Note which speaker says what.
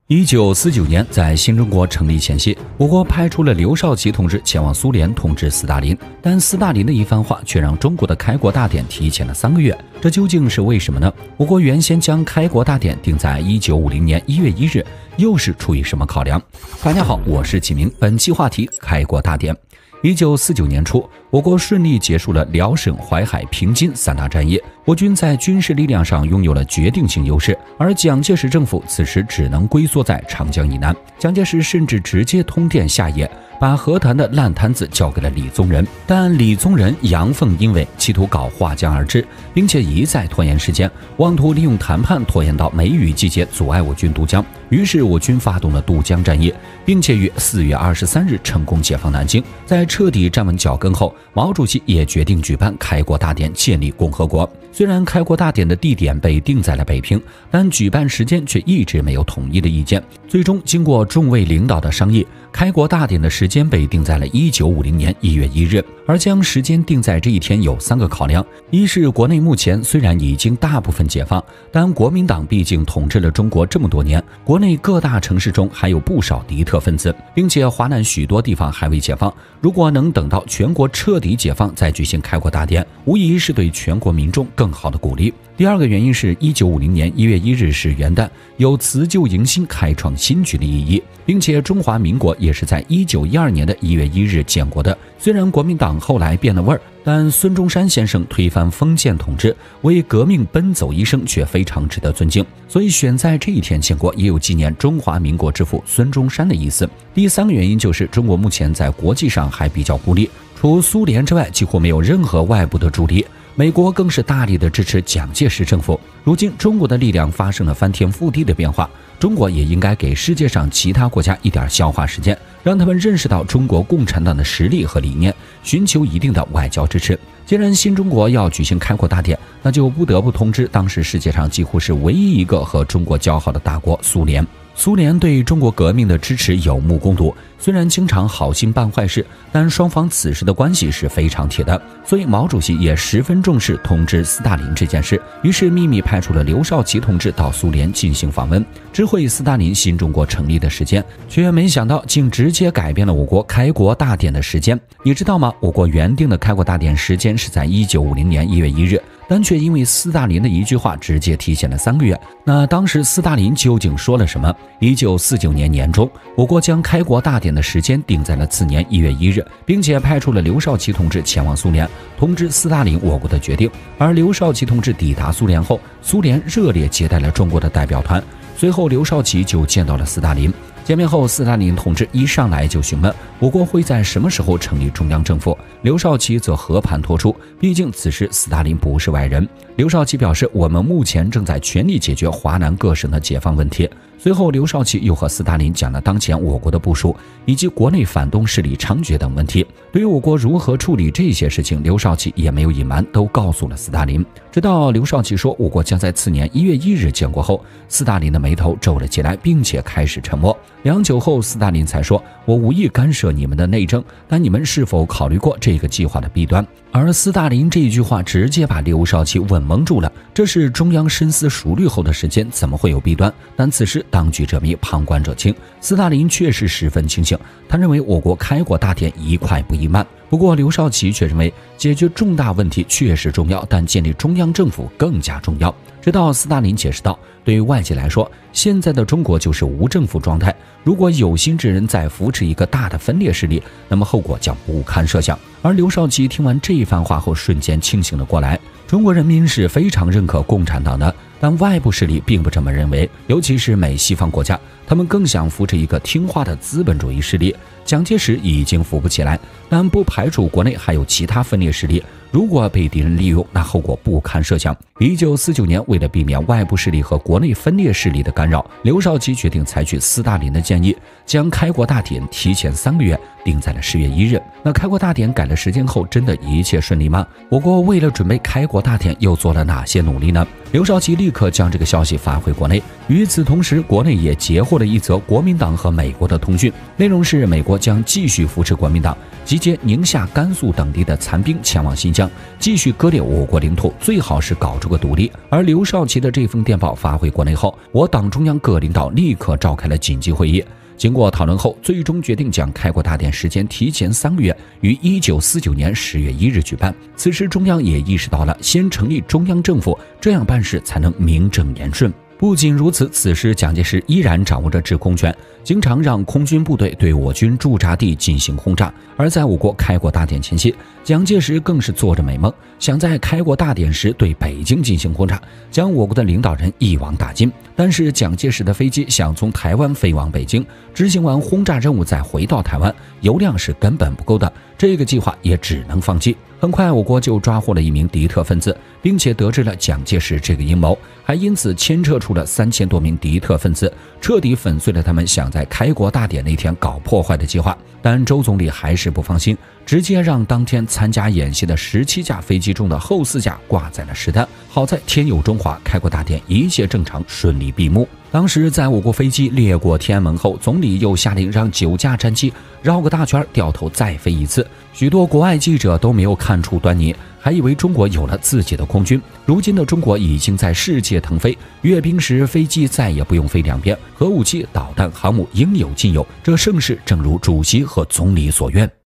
Speaker 1: 1949年，在新中国成立前夕，我国派出了刘少奇同志前往苏联统治斯大林，但斯大林的一番话却让中国的开国大典提前了3个月，这究竟是为什么呢？我国原先将开国大典定在1950年1月1日，又是出于什么考量？大家好，我是启明，本期话题开国大典。1949年初，我国顺利结束了辽沈、淮海、平津3大战役，我军在军事力量上拥有了决定性优势，而蒋介石政府此时只能龟缩在长江以南。蒋介石甚至直接通电下野，把和谈的烂摊子交给了李宗仁，但李宗仁阳奉阴违，企图搞划江而治，并且一再拖延时间，妄图利用谈判拖延到梅雨季节，阻碍我军渡江。于是我军发动了渡江战役，并且于4月23日成功解放南京。在彻底站稳脚跟后，毛主席也决定举办开国大典，建立共和国。虽然开国大典的地点被定在了北平，但举办时间却一直没有统一的意见。最终经过众位领导的商议，开国大典的时间被定在了1950年1月1日。而将时间定在这一天有3个考量：一是国内目前虽然已经大部分解放，但国民党毕竟统治了中国这么多年，国内各大城市中还有不少敌特分子，并且华南许多地方还未解放，如果能等到全国彻底解放再举行开国大典，无疑是对全国民众更好的鼓励。第二个原因是1950年1月1日是元旦，有辞旧迎新、开创新局的意义，并且中华民国也是在1912年的1月1日建国的。虽然国民党后来变了味儿，但孙中山先生推翻封建统治，为革命奔走一生，却非常值得尊敬，所以选在这一天建国，也有纪念中华民国之父孙中山的意思。第3个原因就是中国目前在国际上还比较孤立，除苏联之外几乎没有任何外部的助力，美国更是大力的支持蒋介石政府。如今中国的力量发生了翻天覆地的变化，中国也应该给世界上其他国家一点消化时间，让他们认识到中国共产党的实力和理念，寻求一定的外交支持。既然新中国要举行开国大典，那就不得不通知当时世界上几乎是唯一一个和中国交好的大国苏联。苏联对中国革命的支持有目共睹，虽然经常好心办坏事，但双方此时的关系是非常铁的，所以毛主席也十分重视通知斯大林这件事，于是秘密派出了刘少奇同志到苏联进行访问，知会斯大林新中国成立的时间，却没想到竟直接改变了我国开国大典的时间。你知道吗？我国原定的开国大典时间是在1950年1月1日，但却因为斯大林的一句话直接提前了3个月。那当时斯大林究竟说了什么？1949年年中，我国将开国大典的时间定在了次年1月1日，并且派出了刘少奇同志前往苏联，通知斯大林我国的决定。而刘少奇同志抵达苏联后，苏联热烈接待了中国的代表团，随后刘少奇就见到了斯大林。见面后，斯大林同志一上来就询问我国会在什么时候成立中央政府，刘少奇则和盘托出，毕竟此时斯大林不是外人。刘少奇表示，我们目前正在全力解决华南各省的解放问题。随后刘少奇又和斯大林讲了当前我国的部署，以及国内反动势力猖獗等问题。对于我国如何处理这些事情，刘少奇也没有隐瞒，都告诉了斯大林。直到刘少奇说我国将在次年1月1日建国后，斯大林的眉头皱了起来，并且开始沉默。良久后，斯大林才说，我无意干涉你们的内政，但你们是否考虑过这个计划的弊端？而斯大林这一句话直接把刘少奇稳蒙住了，这是中央深思熟虑后的时间，怎么会有弊端？但此时当局者迷，旁观者清，斯大林确实十分清醒，他认为我国开国大典宜快不宜慢。不过刘少奇却认为解决重大问题确实重要，但建立中央政府更加重要。直到斯大林解释道，对于外界来说，现在的中国就是无政府状态，如果有心之人在扶持一个大的分裂势力，那么后果将不堪设想。而刘少奇听完这一番话后，瞬间清醒了过来，中国人民是非常认可共产党的，但外部势力并不这么认为，尤其是美西方国家，他们更想扶持一个听话的资本主义势力。蒋介石已经扶不起来，但不排除国内还有其他分裂势力，如果被敌人利用，那后果不堪设想。1949年，为了避免外部势力和国内分裂势力的干扰，刘少奇决定采取斯大林的建议，将开国大典提前3个月，定在了10月1日。那开国大典改了时间后，真的一切顺利吗？我国为了准备开国大典又做了哪些努力呢？刘少奇立刻将这个消息发回国内。与此同时，国内也截获了一则国民党和美国的通讯，内容是美国将继续扶持国民党，集结宁夏、甘肃等地的残兵前往新疆，继续割裂我国领土，最好是搞出个独立。而刘少奇的这封电报发回国内后，我党中央各领导立刻召开了紧急会议。经过讨论后，最终决定将开国大典时间提前3个月，于1949年10月1日举办。此时，中央也意识到了先成立中央政府，这样办事才能名正言顺。不仅如此，此时蒋介石依然掌握着制空权，经常让空军部队对我军驻扎地进行轰炸。而在我国开国大典前夕，蒋介石更是做着美梦，想在开国大典时对北京进行轰炸，将我国的领导人一网打尽。但是蒋介石的飞机想从台湾飞往北京，执行完轰炸任务再回到台湾，油量是根本不够的，这个计划也只能放弃。很快，我国就抓获了一名敌特分子，并且得知了蒋介石这个阴谋，还因此牵扯出了3000多名敌特分子，彻底粉碎了他们想在开国大典那天搞破坏的计划。但周总理还是不放心，直接让当天参加演习的17架飞机中的后4架挂载了实弹。好在天有中华，开国大典一切正常，顺利闭幕。当时在我国飞机掠过天安门后，总理又下令让9架战机绕个大圈，掉头再飞一次。许多国外记者都没有看出端倪，还以为中国有了自己的空军。如今的中国已经在世界腾飞，阅兵时飞机再也不用飞两边，核武器、导弹、航母应有尽有。这盛世正如主席和总理所愿。